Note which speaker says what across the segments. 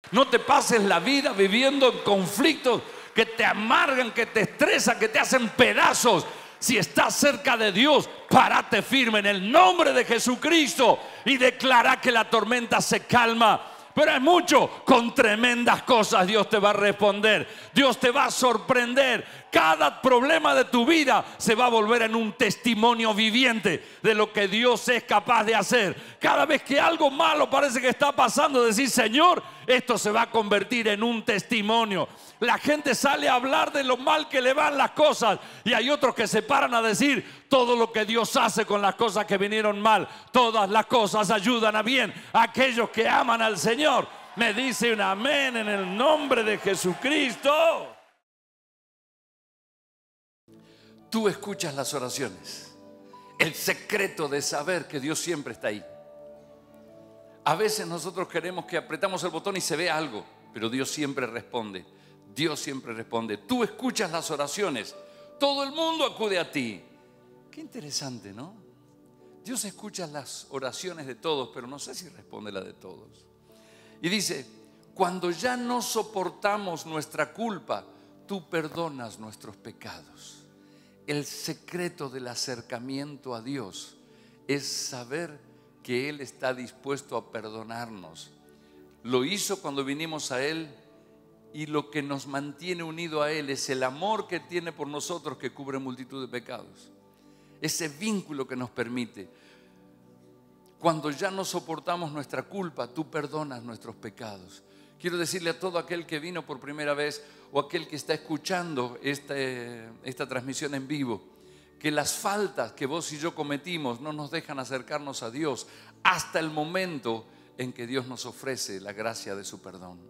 Speaker 1: No te pases la vida viviendo en conflictos que te amargan, que te estresan, que te hacen pedazos. Si estás cerca de Dios, párate firme en el nombre de Jesucristo y declara que la tormenta se calma. Pero hay mucho, con tremendas cosas Dios te va a responder. Dios te va a sorprender. Cada problema de tu vida se va a volver en un testimonio viviente de lo que Dios es capaz de hacer. Cada vez que algo malo parece que está pasando, decir: Señor, esto se va a convertir en un testimonio. La gente sale a hablar de lo mal que le van las cosas, y hay otros que se paran a decir todo lo que Dios hace con las cosas que vinieron mal. Todas las cosas ayudan a bien a aquellos que aman al Señor. Me dice un amén en el nombre de Jesucristo. Tú escuchas las oraciones. El secreto de saber que Dios siempre está ahí. A veces nosotros queremos que apretamos el botón y se vea algo, pero Dios siempre responde. Dios siempre responde. Tú escuchas las oraciones. Todo el mundo acude a ti. Qué interesante, ¿no? Dios escucha las oraciones de todos, pero no sé si responde la de todos. Y dice: cuando ya no soportamos nuestra culpa, tú perdonas nuestros pecados. El secreto del acercamiento a Dios es saber que Él está dispuesto a perdonarnos. Lo hizo cuando vinimos a Él, y lo que nos mantiene unido a Él es el amor que tiene por nosotros, que cubre multitud de pecados. Ese vínculo que nos permite. Cuando ya no soportamos nuestra culpa, tú perdonas nuestros pecados. Quiero decirle a todo aquel que vino por primera vez o aquel que está escuchando esta transmisión en vivo, que las faltas que vos y yo cometimos no nos dejan acercarnos a Dios hasta el momento en que Dios nos ofrece la gracia de su perdón.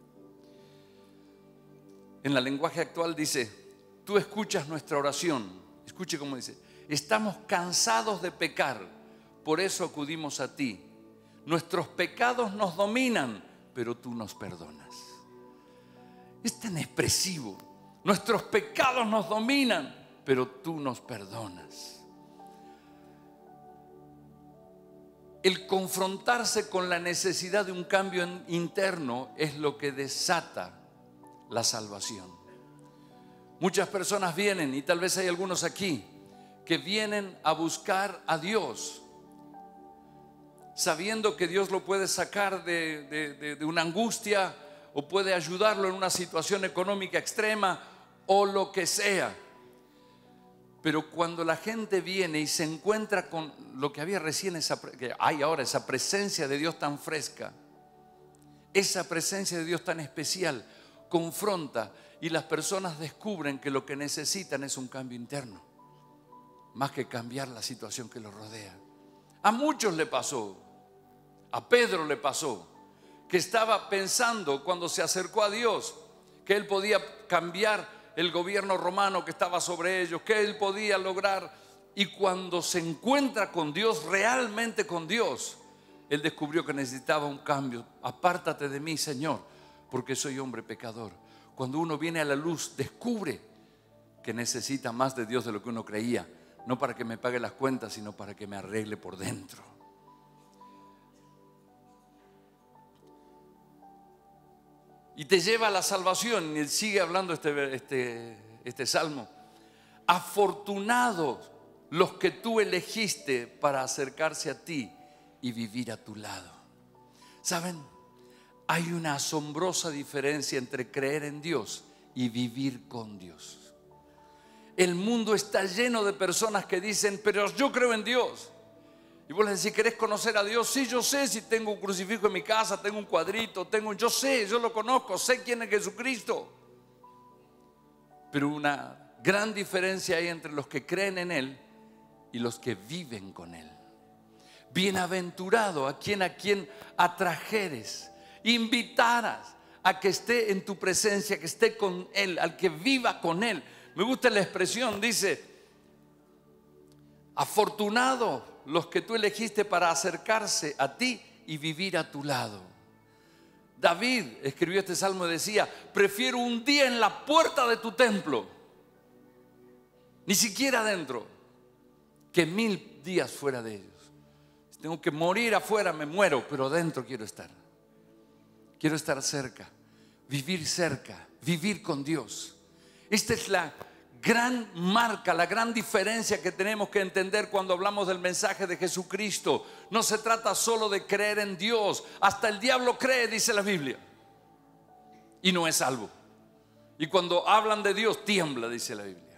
Speaker 1: En el lenguaje actual dice: tú escuchas nuestra oración. Escuche cómo dice: estamos cansados de pecar, por eso acudimos a ti. Nuestros pecados nos dominan, pero tú nos perdonas. Es tan expresivo. Nuestros pecados nos dominan, pero tú nos perdonas. El confrontarse con la necesidad de un cambio interno es lo que desata la salvación. Muchas personas vienen, y tal vez hay algunos aquí que vienen a buscar a Dios, sabiendo que Dios lo puede sacar de una angustia, o puede ayudarlo en una situación económica extrema, o lo que sea. Pero cuando la gente viene y se encuentra con lo que había recién, que hay ahora, esa presencia de Dios tan fresca, esa presencia de Dios tan especial, confronta, y las personas descubren que lo que necesitan es un cambio interno, más que cambiar la situación que los rodea. A muchos le pasó. A Pedro le pasó, que estaba pensando cuando se acercó a Dios que él podía cambiar el gobierno romano que estaba sobre ellos, que él podía lograr. Y cuando se encuentra con Dios, realmente con Dios, él descubrió que necesitaba un cambio. Apártate de mí, Señor, porque soy hombre pecador. Cuando uno viene a la luz, descubre que necesita más de Dios de lo que uno creía. No para que me pague las cuentas, sino para que me arregle por dentro. Y te lleva a la salvación. Y él sigue hablando este salmo. Afortunados los que tú elegiste para acercarse a ti y vivir a tu lado. ¿Saben? Hay una asombrosa diferencia entre creer en Dios y vivir con Dios. El mundo está lleno de personas que dicen: pero yo creo en Dios. Y vos le decís: ¿querés conocer a Dios? Sí, yo sé, si tengo un crucifijo en mi casa, tengo un cuadrito, yo sé, yo lo conozco, sé quién es Jesucristo. Pero una gran diferencia hay entre los que creen en Él y los que viven con Él. Bienaventurado a quien atrajeres, invitaras a que esté en tu presencia, que esté con Él, al que viva con Él. Me gusta la expresión, dice: afortunado los que tú elegiste para acercarse a ti y vivir a tu lado. David escribió este salmo y decía: prefiero un día en la puerta de tu templo, ni siquiera adentro, que 1000 días fuera de ellos. Si tengo que morir afuera, me muero, pero adentro quiero estar. Quiero estar cerca, vivir con Dios. Esta es la gran marca, la gran diferencia que tenemos que entender cuando hablamos del mensaje de Jesucristo. No se trata solo de creer en Dios. Hasta el diablo cree, dice la Biblia, y no es salvo. Y cuando hablan de Dios, tiembla, dice la Biblia.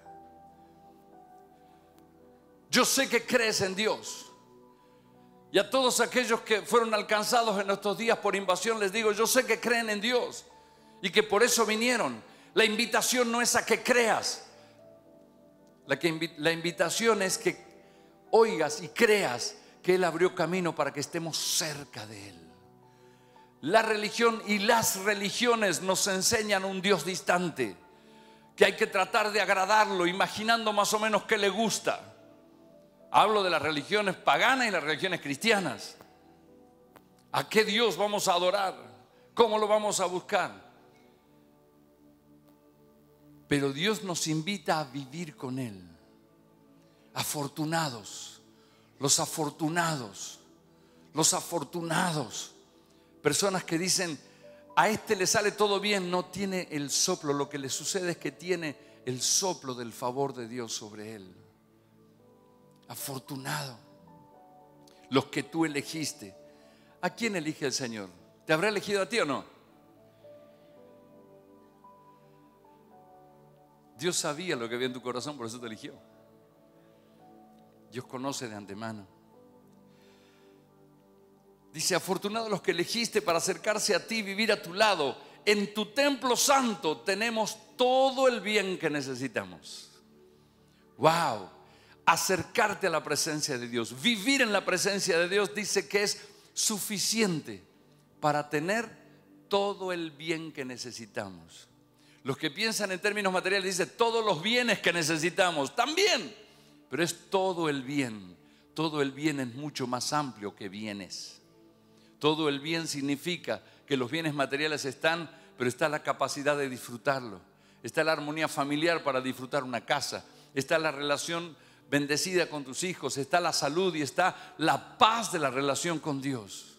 Speaker 1: Yo sé que crees en Dios. Y a todos aquellos que fueron alcanzados en estos días por invasión les digo, yo sé que creen en Dios y que por eso vinieron. La invitación no es a que creas. La invitación es que oigas y creas que Él abrió camino para que estemos cerca de Él. La religión y las religiones nos enseñan un Dios distante, que hay que tratar de agradarlo, imaginando más o menos qué le gusta. Hablo de las religiones paganas y las religiones cristianas. ¿A qué Dios vamos a adorar? ¿Cómo lo vamos a buscar? Pero Dios nos invita a vivir con Él. Afortunados, los afortunados, los afortunados. Personas que dicen, a este le sale todo bien, no tiene el soplo. Lo que le sucede es que tiene el soplo del favor de Dios sobre él. Afortunado. Los que tú elegiste. ¿A quién elige el Señor? ¿Te habrá elegido a ti o no? Dios sabía lo que había en tu corazón, por eso te eligió. Dios conoce de antemano. Dice, afortunados los que elegiste para acercarse a ti, vivir a tu lado. En tu templo santo tenemos todo el bien que necesitamos. Wow. Acercarte a la presencia de Dios, vivir en la presencia de Dios, dice que es suficiente para tener todo el bien que necesitamos. Los que piensan en términos materiales dicen todos los bienes que necesitamos, también, pero es todo el bien. Todo el bien es mucho más amplio que bienes. Todo el bien significa que los bienes materiales están, pero está la capacidad de disfrutarlo. Está la armonía familiar para disfrutar una casa. Está la relación bendecida con tus hijos, está la salud y está la paz de la relación con Dios.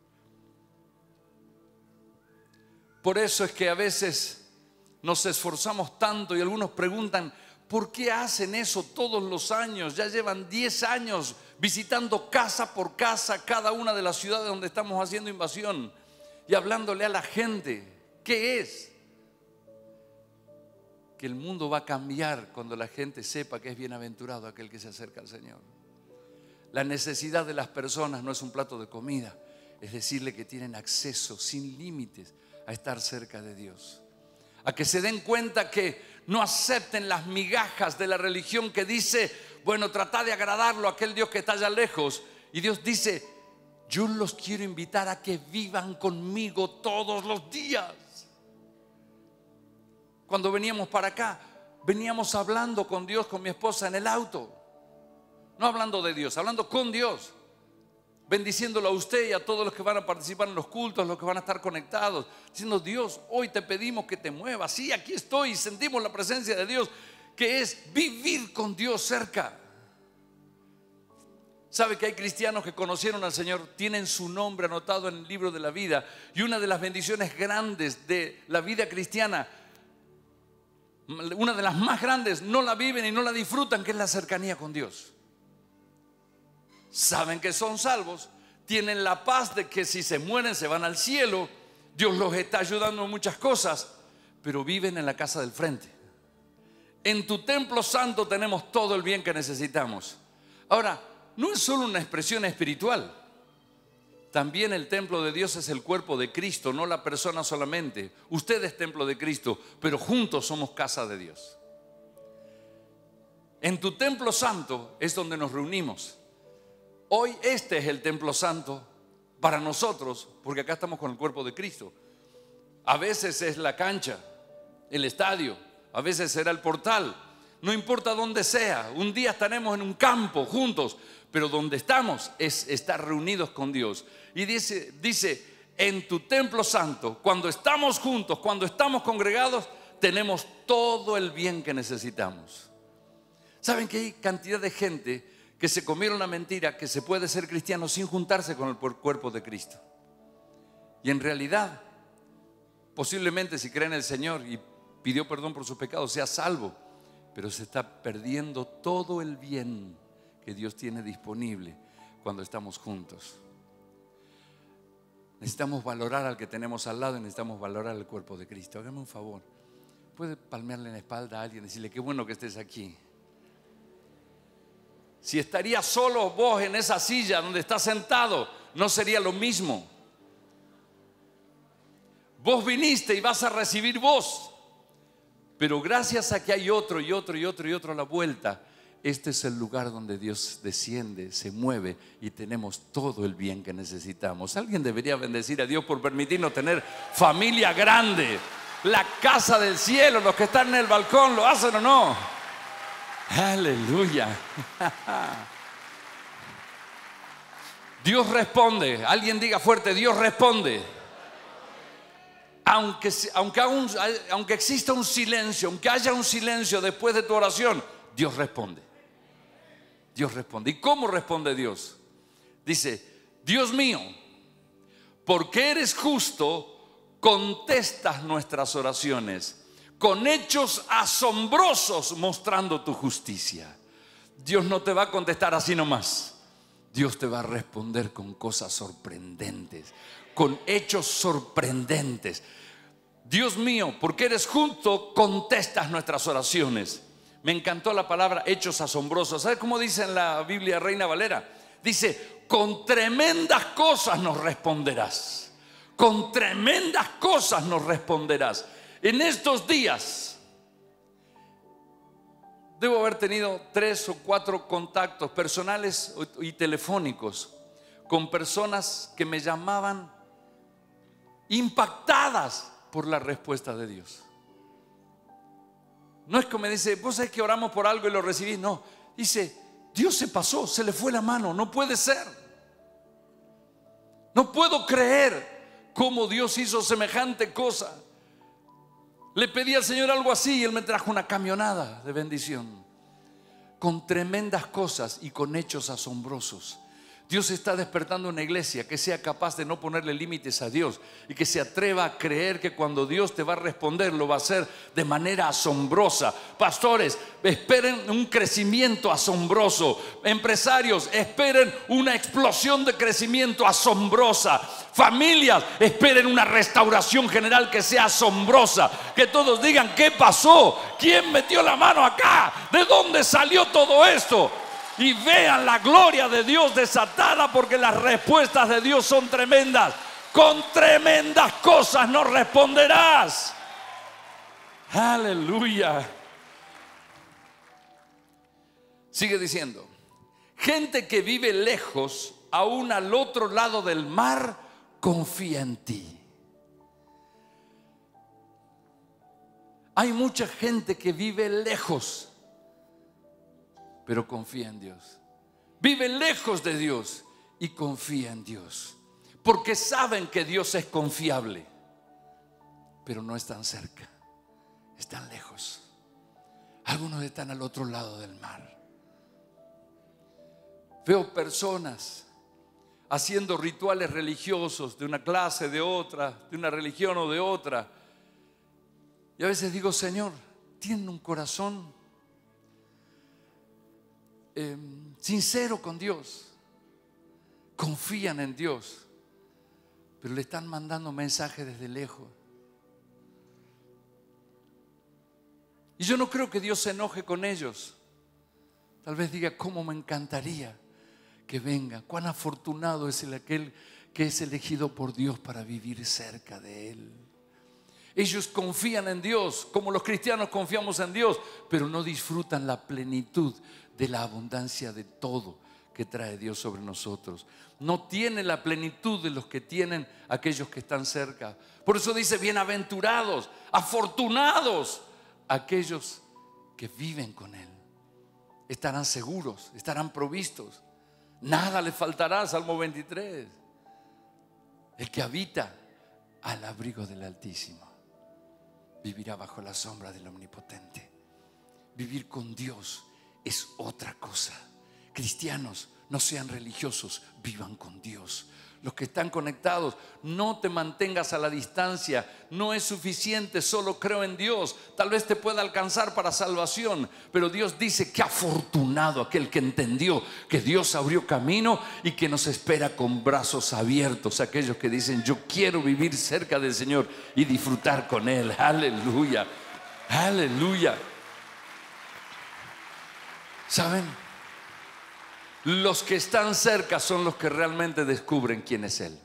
Speaker 1: Por eso es que a veces nos esforzamos tanto y algunos preguntan, ¿por qué hacen eso todos los años? Ya llevan 10 años visitando casa por casa cada una de las ciudades donde estamos haciendo invasión y hablándole a la gente. ¿Qué es? Que el mundo va a cambiar cuando la gente sepa que es bienaventurado aquel que se acerca al Señor. La necesidad de las personas no es un plato de comida, es decirle que tienen acceso sin límites a estar cerca de Dios. A que se den cuenta que no acepten las migajas de la religión que dice, bueno, trata de agradarlo a aquel Dios que está allá lejos. Y Dios dice, yo los quiero invitar a que vivan conmigo todos los días. Cuando veníamos para acá, veníamos hablando con Dios, con mi esposa en el auto. No hablando de Dios, hablando con Dios. Bendiciéndolo a usted y a todos los que van a participar en los cultos, los que van a estar conectados. Diciendo, Dios, hoy te pedimos que te muevas. Sí, aquí estoy y sentimos la presencia de Dios, que es vivir con Dios cerca. ¿Sabe que hay cristianos que conocieron al Señor, tienen su nombre anotado en el libro de la vida? Y una de las bendiciones grandes de la vida cristiana, una de las más grandes, no la viven y no la disfrutan, que es la cercanía con Dios. Saben que son salvos, tienen la paz de que si se mueren se van al cielo, Dios los está ayudando en muchas cosas, pero viven en la casa del frente. En tu templo santo tenemos todo el bien que necesitamos. Ahora, no es solo una expresión espiritual. También el templo de Dios es el cuerpo de Cristo, no la persona solamente. Usted es templo de Cristo, pero juntos somos casa de Dios. En tu templo santo es donde nos reunimos. Hoy este es el templo santo para nosotros, porque acá estamos con el cuerpo de Cristo. A veces es la cancha, el estadio, a veces será el portal. No importa dónde sea, un día estaremos en un campo juntos, pero donde estamos es estar reunidos con Dios. Y dice, en tu templo santo, cuando estamos juntos, cuando estamos congregados, tenemos todo el bien que necesitamos. ¿Saben que hay cantidad de gente que se comieron la mentira que se puede ser cristiano sin juntarse con el cuerpo de Cristo? Y en realidad Posiblemente si cree en el Señor y pidió perdón por sus pecados, sea salvo, pero se está perdiendo todo el bien que Dios tiene disponible cuando estamos juntos. Necesitamos valorar al que tenemos al lado y necesitamos valorar el cuerpo de Cristo. Hágame un favor, puede palmearle en la espalda a alguien y decirle: qué bueno que estés aquí. Si estarías solo vos en esa silla donde estás sentado, no sería lo mismo. Vos viniste y vas a recibir vos, pero gracias a que hay otro y otro y otro y otro a la vuelta, este es el lugar donde Dios desciende, se mueve y tenemos todo el bien que necesitamos. Alguien debería bendecir a Dios por permitirnos tener familia grande, la casa del cielo. Los que están en el balcón, ¿lo hacen o no? Aleluya. Dios responde. Alguien diga fuerte: Dios responde. Aunque exista un silencio, aunque haya un silencio después de tu oración, Dios responde. Dios responde. ¿Y cómo responde Dios? Dice: Dios mío, porque eres justo, contestas nuestras oraciones con hechos asombrosos mostrando tu justicia. Dios no te va a contestar así nomás. Dios te va a responder con cosas sorprendentes, con hechos sorprendentes. Dios mío, porque eres justo, contestas nuestras oraciones. Me encantó la palabra hechos asombrosos. ¿Sabe cómo dice en la Biblia Reina Valera? Dice: con tremendas cosas nos responderás. Con tremendas cosas nos responderás. En estos días debo haber tenido 3 o 4 contactos personales y telefónicos con personas que me llamaban impactadas por la respuesta de Dios. No es que me dice: vos sabés que oramos por algo y lo recibí. No, dice: Dios se pasó, se le fue la mano, no puede ser. No puedo creer cómo Dios hizo semejante cosa. Le pedí al Señor algo así y Él me trajo una camionada de bendición, con tremendas cosas y con hechos asombrosos. Dios está despertando una iglesia que sea capaz de no ponerle límites a Dios y que se atreva a creer que cuando Dios te va a responder, lo va a hacer de manera asombrosa. Pastores, esperen un crecimiento asombroso. Empresarios, esperen una explosión de crecimiento asombrosa. Familias, esperen una restauración general que sea asombrosa. Que todos digan: ¿qué pasó? ¿Quién metió la mano acá? ¿De dónde salió todo esto? Y vean la gloria de Dios desatada, porque las respuestas de Dios son tremendas. Con tremendas cosas nos responderás. Aleluya. Sigue diciendo: gente que vive lejos, aún al otro lado del mar, confía en ti. Hay mucha gente que vive lejos, pero confía en Dios. Vive lejos de Dios y confía en Dios, porque saben que Dios es confiable, pero no están cerca, están lejos. Algunos están al otro lado del mar. Veo personas haciendo rituales religiosos de una clase, de otra, de una religión o de otra, y a veces digo: Señor, tienen un corazón sincero con Dios, confían en Dios, pero le están mandando mensajes desde lejos. Y yo no creo que Dios se enoje con ellos. Tal vez diga: cómo me encantaría que venga. Cuán afortunado es aquel que es elegido por Dios para vivir cerca de Él. Ellos confían en Dios como los cristianos confiamos en Dios, pero no disfrutan la plenitud de la abundancia de todo que trae Dios sobre nosotros. No tienen la plenitud de los que tienen aquellos que están cerca. Por eso dice: bienaventurados, afortunados aquellos que viven con Él. Estarán seguros, estarán provistos, nada les faltará. Salmo 23. El que habita al abrigo del Altísimo vivirá bajo la sombra del Omnipotente. Vivir con Dios es otra cosa. Cristianos, no sean religiosos, vivan con Dios. los que están conectados. No te mantengas a la distancia. No es suficiente, solo creo en Dios. Tal vez te pueda alcanzar para salvación, pero Dios dice que afortunado aquel que entendió que Dios abrió camino y que nos espera con brazos abiertos. Aquellos que dicen: yo quiero vivir cerca del Señor y disfrutar con Él. Aleluya, aleluya. ¿Saben? Los que están cerca son los que realmente descubren quién es Él.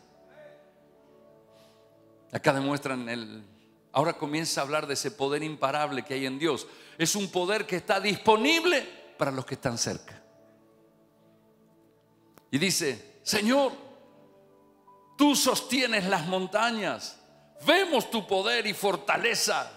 Speaker 1: Acá demuestran ahora comienza a hablar de ese poder imparable que hay en Dios. Es un poder que está disponible para los que están cerca. Y dice: Señor, tú sostienes las montañas, vemos tu poder y fortaleza.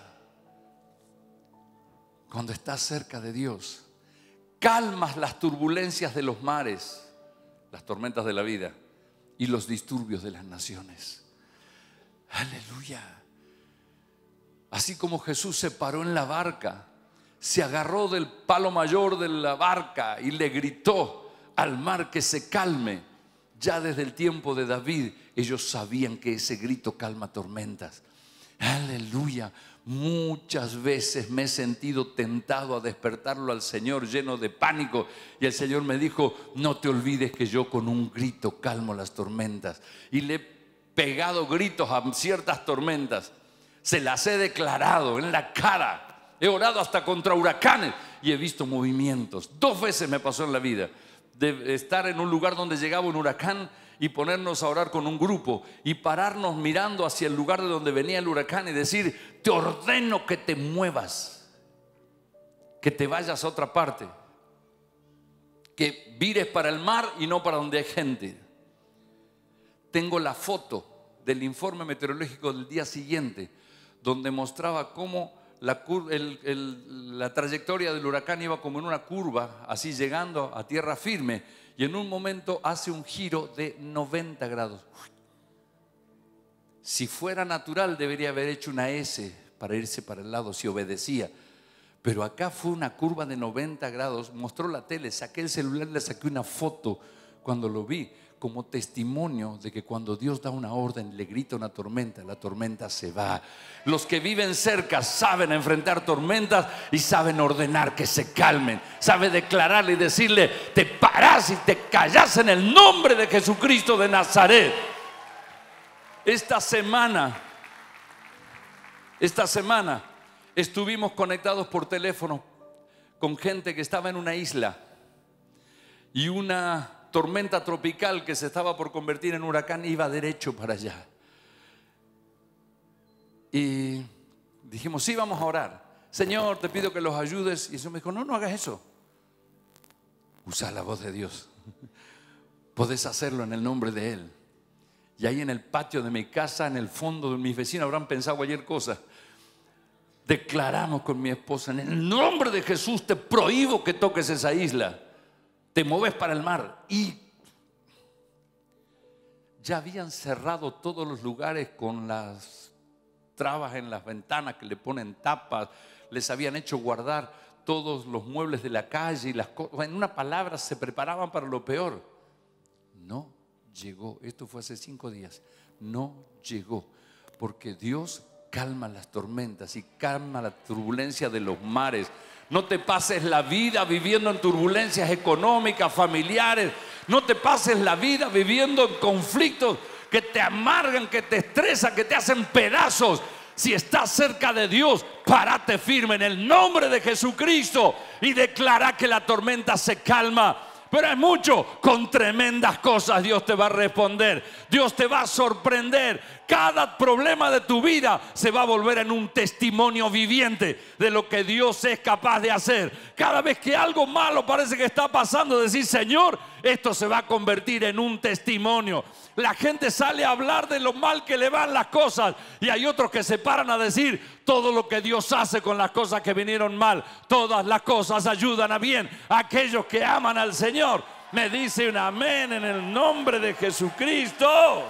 Speaker 1: Cuando estás cerca de Dios, calmas las turbulencias de los mares, las tormentas de la vida y los disturbios de las naciones. Aleluya. Así como Jesús se paró en la barca, se agarró del palo mayor de la barca y le gritó al mar que se calme. Ya desde el tiempo de David ellos sabían que ese grito calma tormentas. Aleluya. Muchas veces me he sentido tentado a despertarlo al Señor lleno de pánico, y el Señor me dijo: no te olvides que yo con un grito calmo las tormentas. Y le he pegado gritos a ciertas tormentas, se las he declarado en la cara, he orado hasta contra huracanes y he visto movimientos. 2 veces me pasó en la vida de estar en un lugar donde llegaba un huracán y ponernos a orar con un grupo y pararnos mirando hacia el lugar de donde venía el huracán y decir: te ordeno que te muevas, que te vayas a otra parte, que vires para el mar y no para donde hay gente. Tengo la foto del informe meteorológico del día siguiente, donde mostraba cómo la trayectoria del huracán iba como en una curva, así llegando a tierra firme, y en un momento hace un giro de 90 grados. Si fuera natural debería haber hecho una S para irse para el lado si obedecía, pero acá fue una curva de 90 grados. Mostró la tele, saqué el celular, le saqué una foto cuando lo vi, como testimonio de que cuando Dios da una orden, le grita una tormenta, la tormenta se va. Los que viven cerca saben enfrentar tormentas y saben ordenar que se calmen, saben declararle y decirle: te parás y te callás en el nombre de Jesucristo de Nazaret. Esta semana estuvimos conectados por teléfono con gente que estaba en una isla, y una tormenta tropical que se estaba por convertir en huracán iba derecho para allá. Y dijimos: sí, vamos a orar. Señor, te pido que los ayudes. Y el Señor me dijo: no, no hagas eso. Usa la voz de Dios. Podés hacerlo en el nombre de Él. Y ahí en el patio de mi casa, en el fondo de mis vecinos, habrán pensado ayer cosas. Declaramos con mi esposa: en el nombre de Jesús te prohíbo que toques esa isla. Te mueves para el mar. Y ya habían cerrado todos los lugares con las trabas en las ventanas que le ponen tapas. Les habían hecho guardar todos los muebles de la calle y las cosas. En una palabra, se preparaban para lo peor. No llegó. Esto fue hace 5 días. No llegó, porque Dios calma las tormentas y calma la turbulencia de los mares. No te pases la vida viviendo en turbulencias económicas, familiares. No te pases la vida viviendo en conflictos que te amargan, que te estresan, que te hacen pedazos. Si estás cerca de Dios, párate firme en el nombre de Jesucristo y declara que la tormenta se calma. Pero hay mucho, con tremendas cosas Dios te va a responder. Dios te va a sorprender. Cada problema de tu vida se va a volver en un testimonio viviente de lo que Dios es capaz de hacer. Cada vez que algo malo parece que está pasando, decir: Señor, esto se va a convertir en un testimonio. La gente sale a hablar de lo mal que le van las cosas, y hay otros que se paran a decir: todo lo que Dios hace con las cosas que vinieron mal, todas las cosas ayudan a bien a aquellos que aman al Señor. Me dice un amén en el nombre de Jesucristo.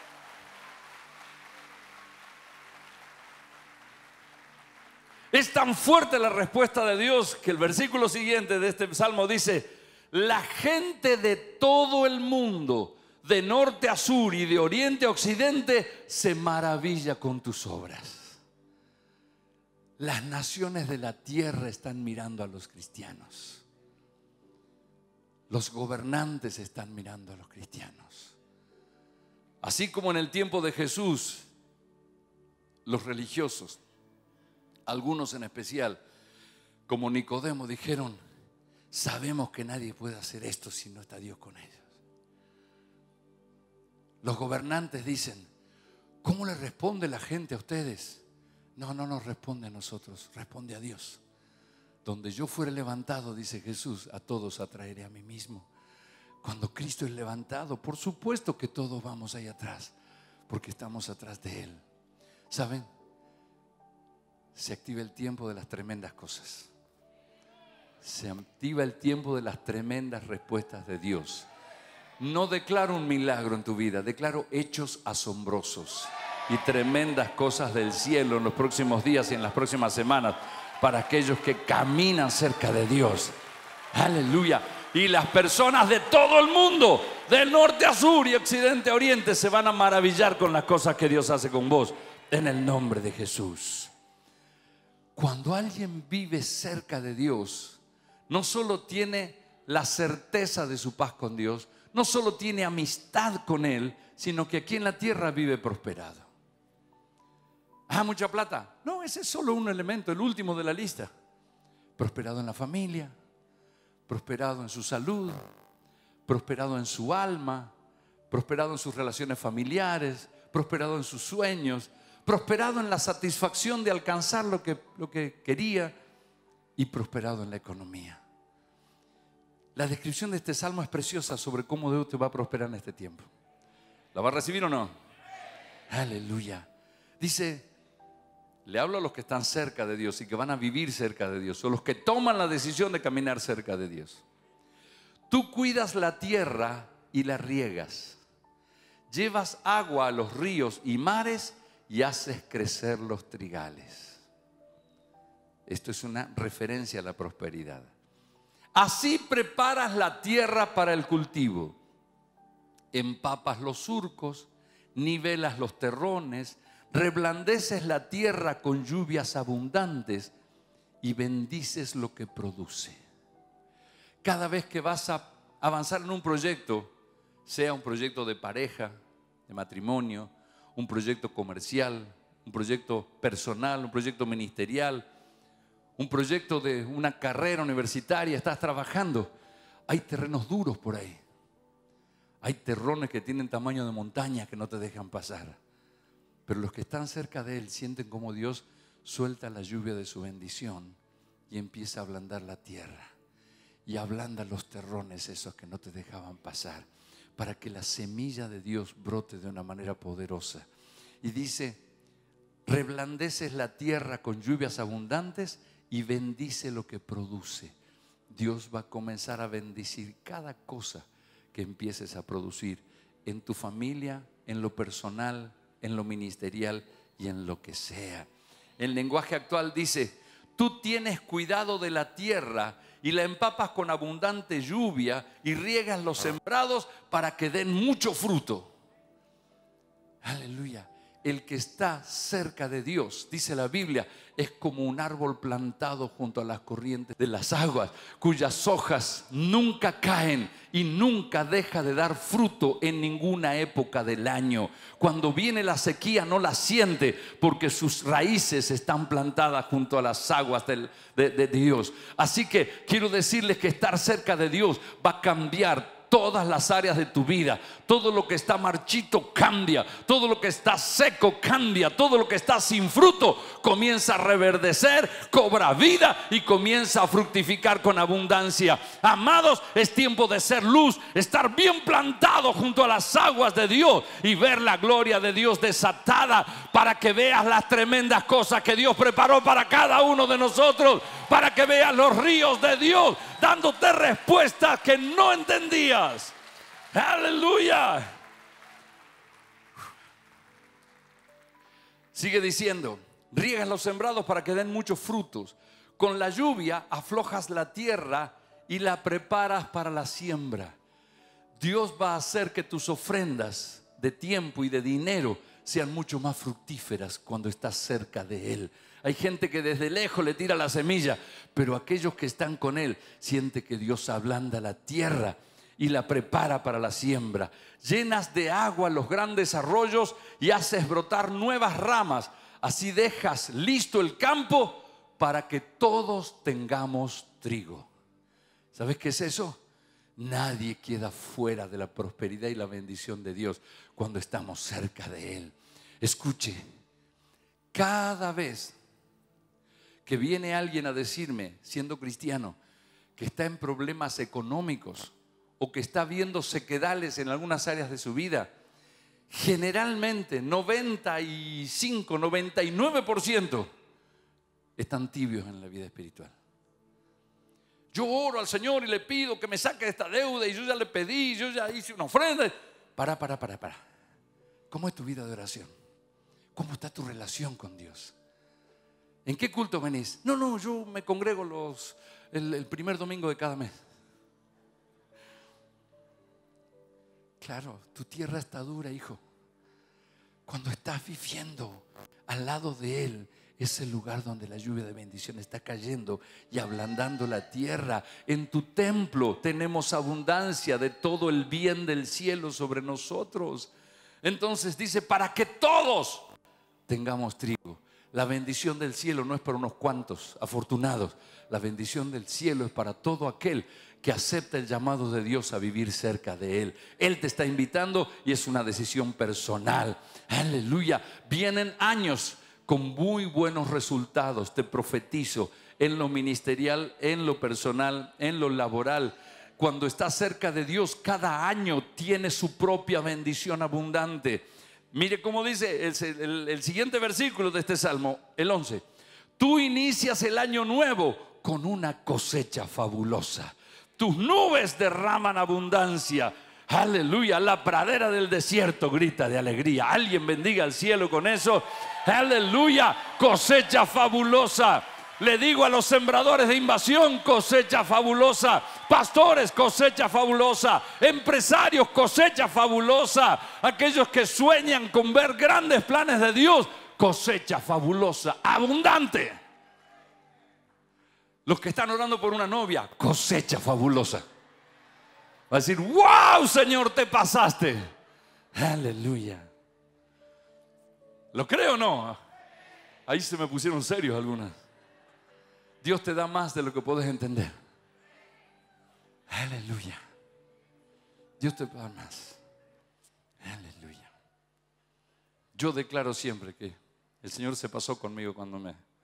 Speaker 1: Es tan fuerte la respuesta de Dios que el versículo siguiente de este salmo dice: la gente de todo el mundo de norte a sur y de oriente a occidente, se maravilla con tus obras. Las naciones de la tierra están mirando a los cristianos. Los gobernantes están mirando a los cristianos. Así como en el tiempo de Jesús, los religiosos, algunos en especial, como Nicodemo, dijeron: sabemos que nadie puede hacer esto si no está Dios con ellos. Los gobernantes dicen: ¿cómo le responde la gente a ustedes? No nos responde a nosotros, responde a Dios. Donde yo fuere levantado, dice Jesús, a todos atraeré a mí mismo. Cuando Cristo es levantado, por supuesto que todos vamos ahí atrás, porque estamos atrás de Él. ¿Saben? Se activa el tiempo de las tremendas cosas. Se activa el tiempo de las tremendas respuestas de Dios. No declaro un milagro en tu vida, declaro hechos asombrosos y tremendas cosas del cielo en los próximos días y en las próximas semanas para aquellos que caminan cerca de Dios. Aleluya. Y las personas de todo el mundo, del norte a sur y occidente a oriente, se van a maravillar con las cosas que Dios hace con vos, en el nombre de Jesús. Cuando alguien vive cerca de Dios, no solo tiene la certeza de su paz con Dios, no solo tiene amistad con Él, sino que aquí en la tierra vive prosperado. ¿Mucha plata? No, ese es solo un elemento, el último de la lista. Prosperado en la familia, prosperado en su salud, prosperado en su alma, prosperado en sus relaciones familiares, prosperado en sus sueños, prosperado en la satisfacción de alcanzar lo que quería y prosperado en la economía. La descripción de este salmo es preciosa sobre cómo Dios te va a prosperar en este tiempo. ¿La va a recibir o no? Aleluya. Dice, le hablo a los que están cerca de Dios y que van a vivir cerca de Dios, o los que toman la decisión de caminar cerca de Dios. Tú cuidas la tierra y la riegas, llevas agua a los ríos y mares y haces crecer los trigales. Esto es una referencia a la prosperidad. Así preparas la tierra para el cultivo, empapas los surcos, nivelas los terrones, reblandeces la tierra con lluvias abundantes y bendices lo que produce. Cada vez que vas a avanzar en un proyecto, sea un proyecto de pareja, de matrimonio, un proyecto comercial, un proyecto personal, un proyecto ministerial, un proyecto de una carrera universitaria, estás trabajando, hay terrenos duros por ahí. Hay terrones que tienen tamaño de montaña que no te dejan pasar. Pero los que están cerca de Él sienten como Dios suelta la lluvia de su bendición y empieza a ablandar la tierra. Y ablanda los terrones esos que no te dejaban pasar, para que la semilla de Dios brote de una manera poderosa. Y dice, reblandeces la tierra con lluvias abundantes y bendice lo que produce. Dios va a comenzar a bendecir cada cosa que empieces a producir en tu familia, en lo personal, en lo ministerial y en lo que sea. El lenguaje actual dice, tú tienes cuidado de la tierra y la empapas con abundante lluvia y riegas los sembrados para que den mucho fruto. Aleluya. El que está cerca de Dios, dice la Biblia, es como un árbol plantado junto a las corrientes de las aguas, cuyas hojas nunca caen y nunca deja de dar fruto en ninguna época del año. Cuando viene la sequía no la siente, porque sus raíces están plantadas junto a las aguas de Dios. Así que quiero decirles que estar cerca de Dios va a cambiar todas las áreas de tu vida. Todo lo que está marchito cambia, todo lo que está seco cambia, todo lo que está sin fruto comienza a reverdecer, cobra vida y comienza a fructificar con abundancia. Amados, es tiempo de ser luz, estar bien plantado junto a las aguas de Dios y ver la gloria de Dios desatada, para que veas las tremendas cosas que Dios preparó para cada uno de nosotros, para que veas los ríos de Dios dándote respuestas que no entendías. Aleluya. Sigue diciendo, riegas los sembrados para que den muchos frutos. Con la lluvia aflojas la tierra y la preparas para la siembra. Dios va a hacer que tus ofrendas de tiempo y de dinero sean mucho más fructíferas cuando estás cerca de Él. Hay gente que desde lejos le tira la semilla, pero aquellos que están con Él sienten que Dios ablanda la tierra y la prepara para la siembra. Llenas de agua los grandes arroyos y haces brotar nuevas ramas. Así dejas listo el campo para que todos tengamos trigo. ¿Sabes qué es eso? Nadie queda fuera de la prosperidad y la bendición de Dios cuando estamos cerca de Él. Escuche, cada vez que viene alguien a decirme, siendo cristiano, que está en problemas económicos o que está viendo sequedales en algunas áreas de su vida, generalmente 95, 99% están tibios en la vida espiritual. Yo oro al Señor y le pido que me saque de esta deuda y yo ya le pedí, yo ya hice una ofrenda. Para. ¿Cómo es tu vida de oración? ¿Cómo está tu relación con Dios? ¿En qué culto venís? No, yo me congrego el primer domingo de cada mes. Claro, tu tierra está dura, hijo. Cuando estás viviendo al lado de Él, es el lugar donde la lluvia de bendición está cayendo y ablandando la tierra. En tu templo tenemos abundancia de todo el bien del cielo sobre nosotros. Entonces dice, para que todos tengamos trigo. La bendición del cielo no es para unos cuantos afortunados. La bendición del cielo es para todo aquel que acepta el llamado de Dios a vivir cerca de Él. Él te está invitando y es una decisión personal. Aleluya. Vienen años con muy buenos resultados, te profetizo, en lo ministerial, en lo personal, en lo laboral. Cuando estás cerca de Dios, cada año tiene su propia bendición abundante. Mire cómo dice el siguiente versículo de este salmo, el 11. Tú inicias el año nuevo con una cosecha fabulosa. Tus nubes derraman abundancia. Aleluya, la pradera del desierto grita de alegría. Alguien bendiga al cielo con eso. Aleluya, cosecha fabulosa. Le digo a los sembradores de invasión, cosecha fabulosa. Pastores, cosecha fabulosa. Empresarios, cosecha fabulosa. Aquellos que sueñan con ver grandes planes de Dios, cosecha fabulosa, abundante. Los que están orando por una novia, cosecha fabulosa. Va a decir, wow, Señor, te pasaste. Aleluya. ¿Lo creo o no? Ahí se me pusieron serios algunas. Dios te da más de lo que puedes entender. Aleluya. Dios te da más. Aleluya. Yo declaro siempre que el Señor se pasó conmigo cuando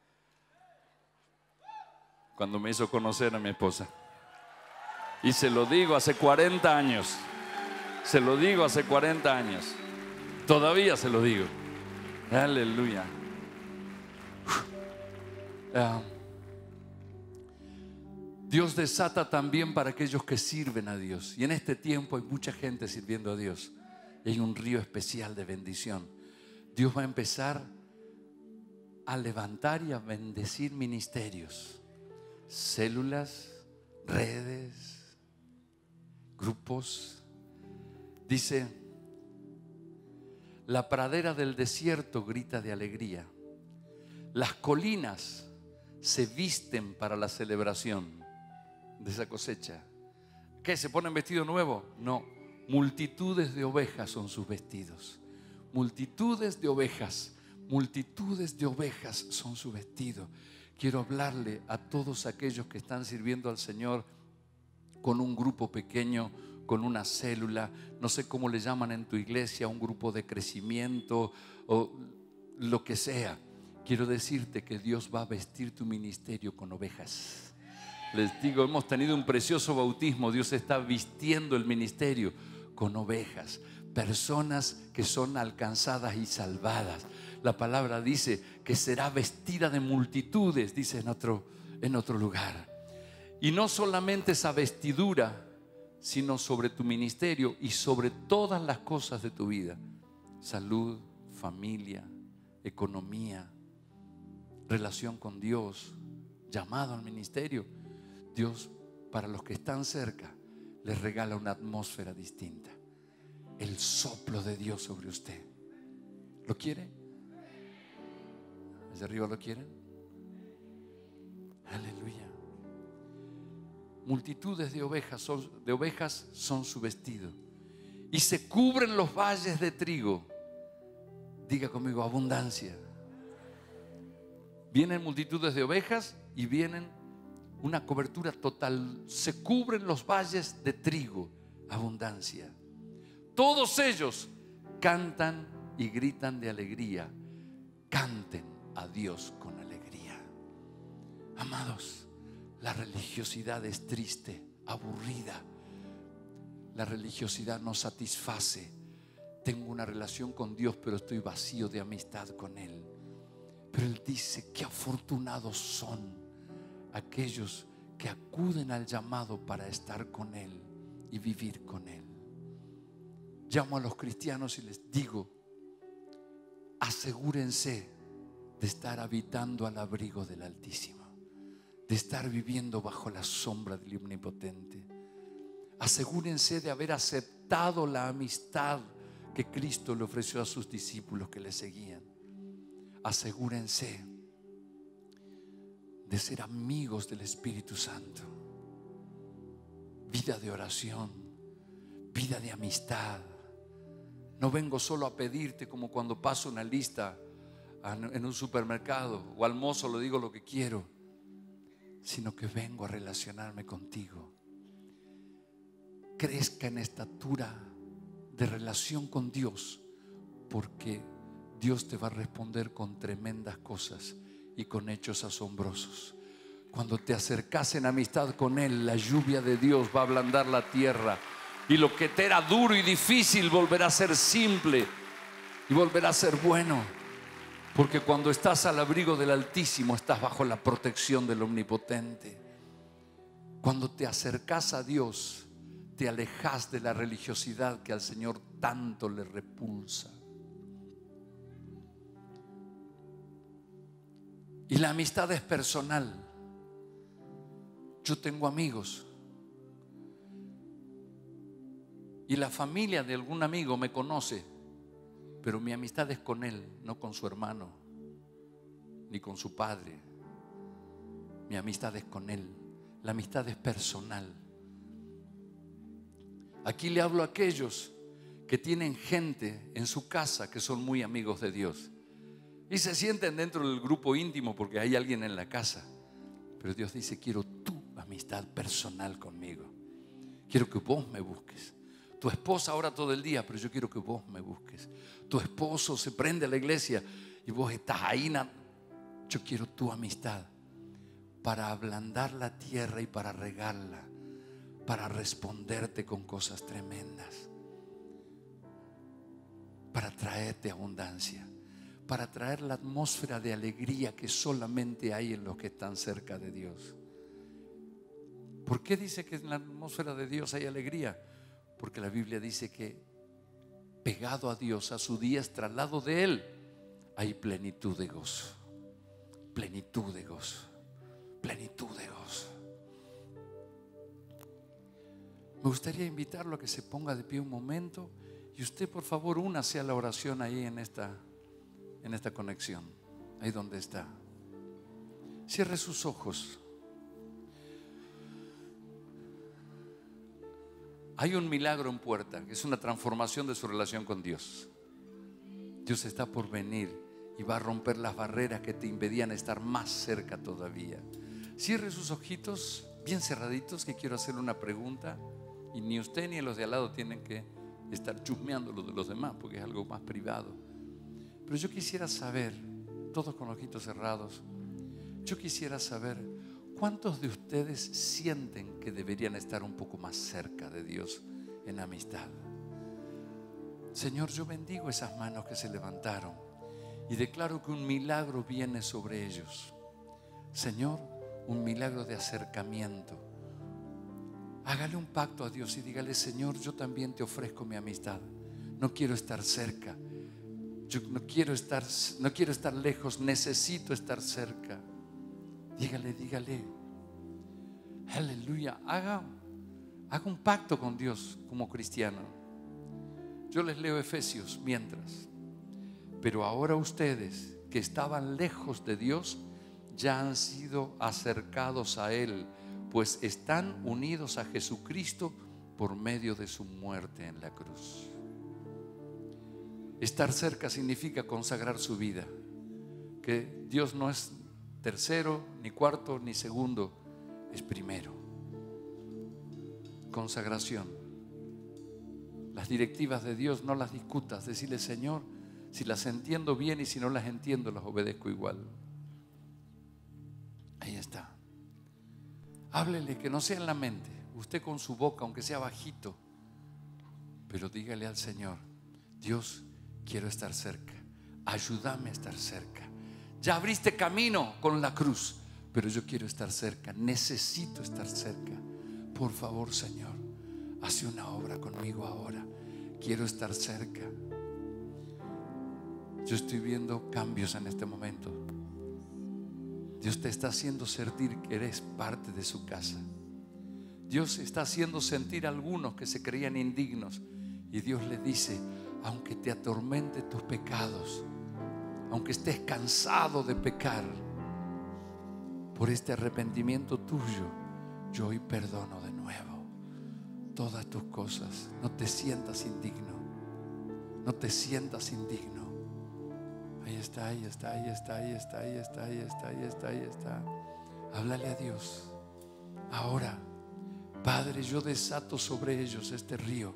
Speaker 1: me hizo conocer a mi esposa. Y se lo digo hace 40 años. Se lo digo hace 40 años. Todavía se lo digo. Aleluya. Dios desata también para aquellos que sirven a Dios. Y en este tiempo hay mucha gente sirviendo a Dios. Y hay un río especial de bendición. Dios va a empezar a levantar y a bendecir ministerios, células, redes, grupos. Dice, la pradera del desierto grita de alegría. Las colinas se visten para la celebración de esa cosecha. ¿Qué? ¿Se ponen vestido nuevo? No. Multitudes de ovejas son sus vestidos. Multitudes de ovejas son su vestido. Quiero hablarle a todos aquellos que están sirviendo al Señor con un grupo pequeño, con una célula, no sé cómo le llaman en tu iglesia, un grupo de crecimiento o lo que sea. Quiero decirte que Dios va a vestir tu ministerio con ovejas. Les digo, hemos tenido un precioso bautismo. Dios está vistiendo el ministerio con ovejas, personas que son alcanzadas y salvadas. La palabra dice que será vestida de multitudes, dice en otro lugar. Y no solamente esa vestidura, sino sobre tu ministerio y sobre todas las cosas de tu vida: salud, familia, economía, relación con Dios, llamado al ministerio. Dios, para los que están cerca, le regala una atmósfera distinta. El soplo de Dios sobre usted. ¿Lo quiere? ¿Allá arriba lo quieren? Aleluya. Multitudes de ovejas son su vestido, y se cubren los valles de trigo. Diga conmigo, abundancia. Vienen multitudes de ovejas y vienen una cobertura total. Se cubren los valles de trigo, abundancia. Todos ellos cantan y gritan de alegría. Canten a Dios con alegría. Amados, la religiosidad es triste, aburrida. La religiosidad no satisface. Tengo una relación con Dios, pero estoy vacío de amistad con Él. Pero Él dice: qué afortunados son aquellos que acuden al llamado para estar con Él y vivir con Él. Llamo a los cristianos y les digo: asegúrense de estar habitando al abrigo del Altísimo, de estar viviendo bajo la sombra del Omnipotente. Asegúrense de haber aceptado la amistad que Cristo le ofreció a sus discípulos que le seguían. Asegúrense de ser amigos del Espíritu Santo. Vida de oración, vida de amistad. No vengo solo a pedirte como cuando paso una lista en un supermercado o al mozo le digo lo que quiero, sino que vengo a relacionarme contigo. Crezca en estatura de relación con Dios, porque Dios te va a responder con tremendas cosas y con hechos asombrosos. Cuando te acercas en amistad con Él, la lluvia de Dios va a ablandar la tierra, y lo que te era duro y difícil volverá a ser simple y volverá a ser bueno. Porque cuando estás al abrigo del Altísimo, estás bajo la protección del Omnipotente. Cuando te acercas a Dios, te alejas de la religiosidad que al Señor tanto le repulsa. Y la amistad es personal. Yo tengo amigos, y la familia de algún amigo me conoce, pero mi amistad es con él, no con su hermano, ni con su padre. Mi amistad es con él. La amistad es personal. Aquí le hablo a aquellos que tienen gente en su casa que son muy amigos de Dios y se sienten dentro del grupo íntimo porque hay alguien en la casa. Pero Dios dice: quiero tu amistad personal conmigo. Quiero que vos me busques. Tu esposa ora todo el día, pero yo quiero que vos me busques. Tu esposo se prende a la iglesia y vos estás ahí. Yo quiero tu amistad para ablandar la tierra y para regarla, para responderte con cosas tremendas, para traerte abundancia, para traer la atmósfera de alegría que solamente hay en los que están cerca de Dios. ¿Por qué dice que en la atmósfera de Dios hay alegría? Porque la Biblia dice que pegado a Dios, a su diestra, al lado de Él, hay plenitud de gozo. Plenitud de gozo. Plenitud de gozo. Me gustaría invitarlo a que se ponga de pie un momento y usted, por favor, únase a la oración ahí en esta conexión, ahí donde está. Cierre sus ojos. Hay un milagro en puerta, que es una transformación de su relación con Dios. Dios está por venir y va a romper las barreras que te impedían estar más cerca todavía. Cierre sus ojitos bien cerraditos, que quiero hacerle una pregunta. Y ni usted ni los de al lado tienen que estar chusmeando lo de los demás, porque es algo más privado. Pero yo quisiera saber, todos con los ojitos cerrados, yo quisiera saber ¿cuántos de ustedes sienten que deberían estar un poco más cerca de Dios en amistad? Señor, yo bendigo esas manos que se levantaron y declaro que un milagro viene sobre ellos. Señor, un milagro de acercamiento. Hágale un pacto a Dios y dígale: Señor, yo también te ofrezco mi amistad. No quiero estar cerca. Yo no quiero estar lejos, necesito estar cerca. Dígale. Aleluya. Haga un pacto con Dios como cristiano. Yo les leo Efesios mientras. Pero ahora ustedes que estaban lejos de Dios ya han sido acercados a Él, pues están unidos a Jesucristo por medio de su muerte en la cruz. Estar cerca significa consagrar su vida, que Dios no es tercero, ni cuarto, ni segundo, es primero. Consagración. Las directivas de Dios no las discutas, decirle: Señor, si las entiendo bien y si no las entiendo, las obedezco igual. Ahí está. Háblele, que no sea en la mente, usted con su boca, aunque sea bajito, pero dígale al Señor: Dios, quiero estar cerca, ayúdame a estar cerca. Ya abriste camino con la cruz, pero yo quiero estar cerca, necesito estar cerca. Por favor, Señor, hace una obra conmigo ahora. Quiero estar cerca. Yo estoy viendo cambios en este momento. Dios te está haciendo sentir que eres parte de su casa. Dios está haciendo sentir a algunos que se creían indignos, y Dios le dice: aunque te atormente tus pecados, aunque estés cansado de pecar, por este arrepentimiento tuyo, yo hoy perdono de nuevo todas tus cosas. No te sientas indigno, no te sientas indigno. Ahí está, ahí está, ahí está, ahí está, ahí está, ahí está, ahí está, ahí está. Háblale a Dios ahora. Padre, yo desato sobre ellos este río.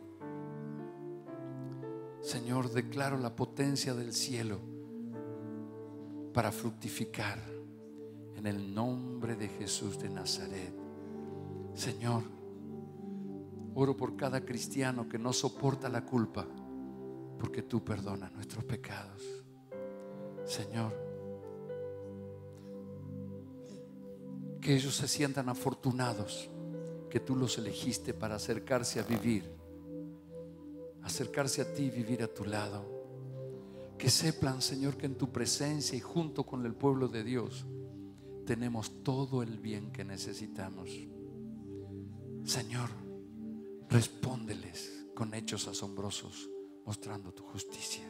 Speaker 1: Señor, declaro la potencia del cielo para fructificar en el nombre de Jesús de Nazaret. Señor, oro por cada cristiano que no soporta la culpa, porque tú perdonas nuestros pecados. Señor, que ellos se sientan afortunados, que tú los elegiste para acercarse a vivir, acercarse a ti y vivir a tu lado. Que sepan, Señor, que en tu presencia y junto con el pueblo de Dios tenemos todo el bien que necesitamos. Señor, respóndeles con hechos asombrosos, mostrando tu justicia.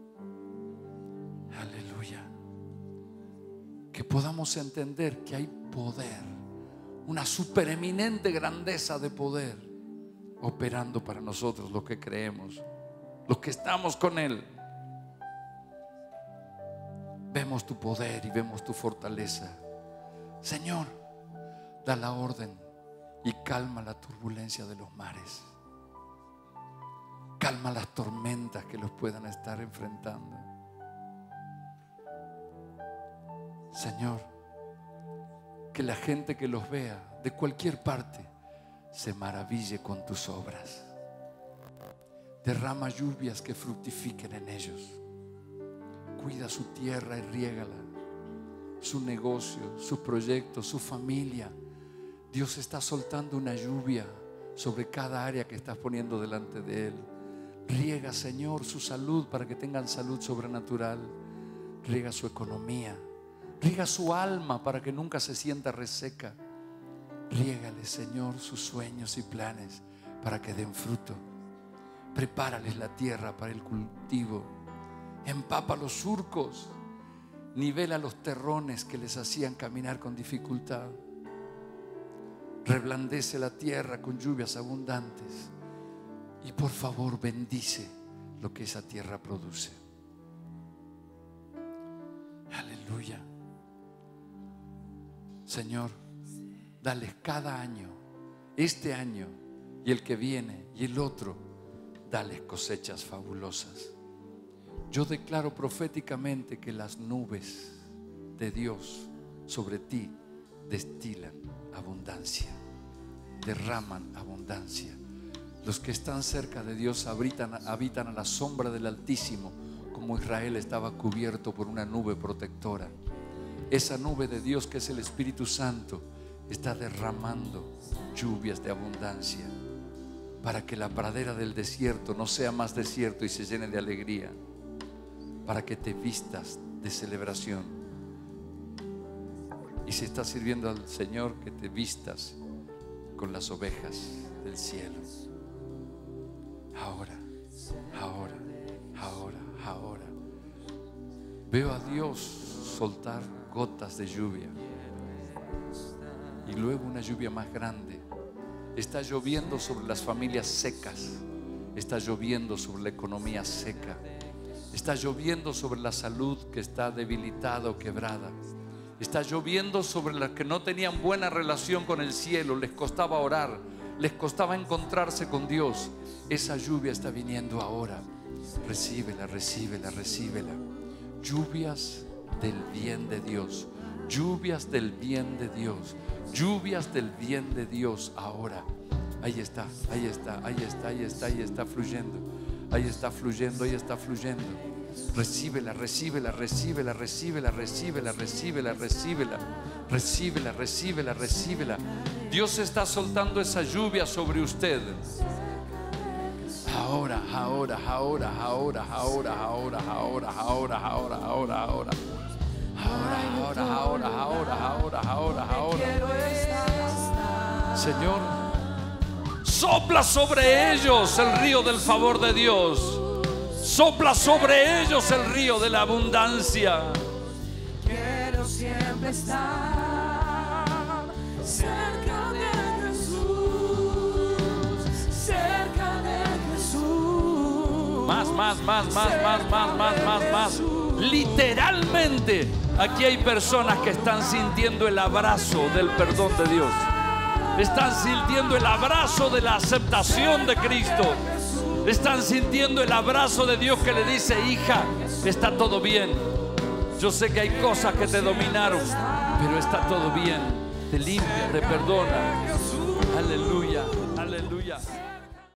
Speaker 1: Aleluya. Que podamos entender que hay poder, una supereminente grandeza de poder operando para nosotros, los que creemos, los que estamos con Él. Vemos tu poder y vemos tu fortaleza. Señor, da la orden y calma la turbulencia de los mares. Calma las tormentas que los puedan estar enfrentando. Señor, que la gente que los vea de cualquier parte se maraville con tus obras. Derrama lluvias que fructifiquen en ellos. Cuida su tierra y riégala, su negocio, sus proyectos, su familia. Dios está soltando una lluvia sobre cada área que estás poniendo delante de Él. Riega, Señor, su salud para que tengan salud sobrenatural. Riega su economía. Riega su alma para que nunca se sienta reseca. Riégale, Señor, sus sueños y planes para que den fruto. Prepárales la tierra para el cultivo. Empapa los surcos. Nivela los terrones que les hacían caminar con dificultad. Reblandece la tierra con lluvias abundantes. Y por favor, bendice lo que esa tierra produce. Aleluya. Señor, dales cada año, este año y el que viene y el otro, dales cosechas fabulosas. Yo declaro proféticamente que las nubes de Dios sobre ti destilan abundancia, derraman abundancia. Los que están cerca de Dios habitan a la sombra del Altísimo, como Israel estaba cubierto por una nube protectora. Esa nube de Dios, que es el Espíritu Santo, está derramando lluvias de abundancia para que la pradera del desierto no sea más desierto y se llene de alegría, para que te vistas de celebración. Y si estás sirviendo al Señor, que te vistas con las ovejas del cielo. Ahora, ahora, ahora, ahora. Veo a Dios soltar gotas de lluvia y luego una lluvia más grande. Está lloviendo sobre las familias secas, está lloviendo sobre la economía seca, está lloviendo sobre la salud que está debilitada o quebrada, está lloviendo sobre las que no tenían buena relación con el cielo, les costaba orar, les costaba encontrarse con Dios. Esa lluvia está viniendo ahora. Recíbela, recíbela, recíbela. Lluvias del bien de Dios, lluvias del bien de Dios, lluvias del bien de Dios ahora. Ahí está, ahí está, ahí está, ahí está, ahí está fluyendo, ahí está fluyendo, ahí está fluyendo. Recíbela, recíbela, recíbela, recíbela, recíbela, recíbela, recíbela, recíbela, recíbela, recíbela. Dios está soltando esa lluvia sobre usted. Ahora, ahora, ahora, ahora, ahora, ahora, ahora, ahora, ahora, ahora, ahora. Ahora, ahora, ahora, ahora, ahora. Señor, sopla sobre ellos el río del favor de Dios. Sopla sobre ellos el río de la abundancia.
Speaker 2: Quiero siempre estar cerca de Jesús, cerca de Jesús.
Speaker 1: Más. Literalmente, aquí hay personas que están sintiendo el abrazo del perdón de Dios. Están sintiendo el abrazo de la aceptación de Cristo. Están sintiendo el abrazo de Dios que le dice: hija, está todo bien. Yo sé que hay cosas que te dominaron, pero está todo bien. Te limpia, te perdona. Aleluya, aleluya.